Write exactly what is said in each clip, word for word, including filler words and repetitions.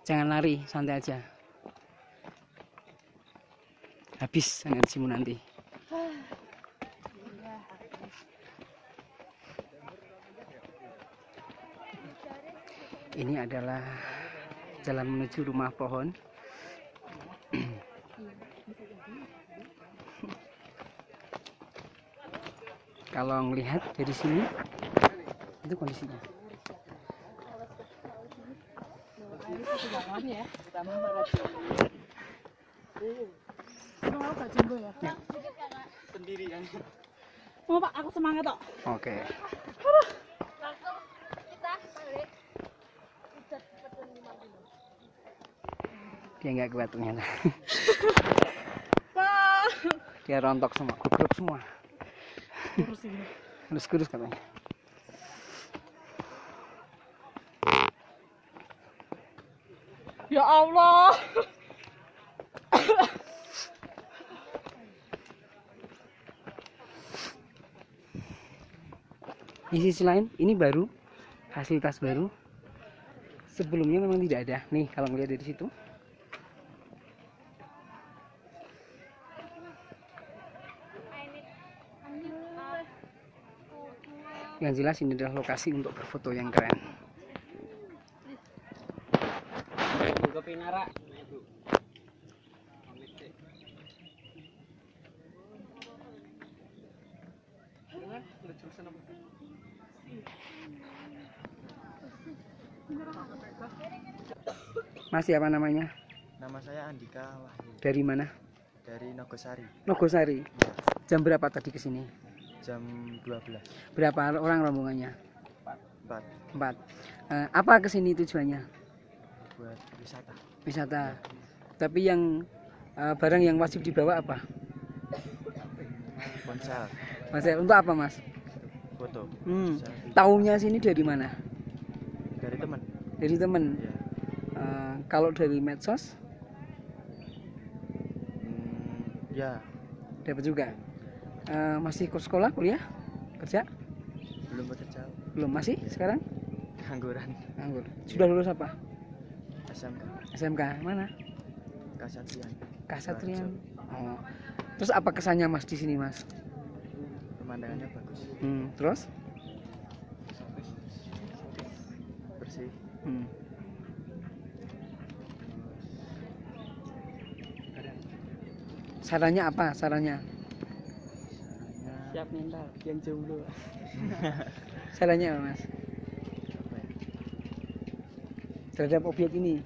Jangan lari, santai aja. Habis energimu nanti. Ini adalah jalan menuju rumah pohon. Kalau melihat dari sini, itu kondisinya. Ya. Sendirian. Oh, Pak, aku semangat kok. Oke. Dia nggak kuat ternyata. Dia rontok semua, gugup semua. Kurus ini. Harus kurus katanya. Ya Allah. Di sisi lain, ini baru fasilitas baru. Sebelumnya memang tidak ada. Nih, kalau melihat dari situ. Yang jelas ini adalah lokasi untuk berfoto yang keren. Mas, siapa namanya? Nama saya Andika Wahyu. Dari mana? Dari Nogosari. Nogosari. Jam berapa tadi ke sini? Jam dua belas. Berapa orang rombongannya? empat. Empat. Eh, apa ke sini tujuannya? Buat wisata. Wisata. Tapi yang eh, barang yang wajib dibawa apa? Ponsel. Mas, untuk apa, Mas? Foto. Hmm. Selfie. Tahunya sini dari mana? Dari teman. Dari temen. Ya. Eh, kalau dari medsos Hmm, ya. dapat juga. Eh, masih ke sekolah, kuliah, kerja? Belum bekerja. Belum, masih sekarang? Angguran. Nganggur. Sudah lulus apa? S M K. S M K mana? Kasatrian. Kasatrian. Oh. Terus apa kesannya Mas di sini, Mas? Pemandangannya bagus. Hmm. Terus? Bersih. Hmm. Sarannya apa? Sarannya? Siap mental yang jomblo. Sarannya apa, Mas? Terhadap objek ini?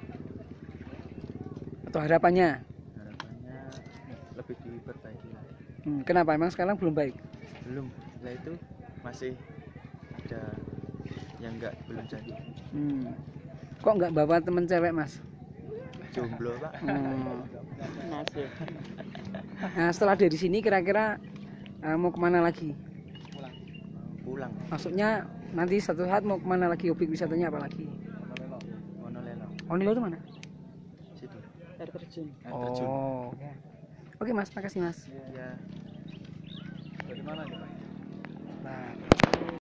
Atau harapannya? Harapannya lebih diperbaiki lagi. Hmm. Kenapa? Emang sekarang belum baik? Belum. Setelah itu masih ada yang enggak belum jadi. Hmm. Kok nggak bawa temen cewek, Mas? Jomblo, Pak. Hmm. Nasib. Nah, setelah dari sini kira-kira uh, mau kemana lagi? Pulang. Maksudnya nanti satu saat mau kemana lagi? Objek wisatanya apa lagi? Monolelo. Onilo itu mana? Situ. Air terjun. Air terjun. Oh, oke. Oke, Mas, makasih, Mas. Ya. Nah.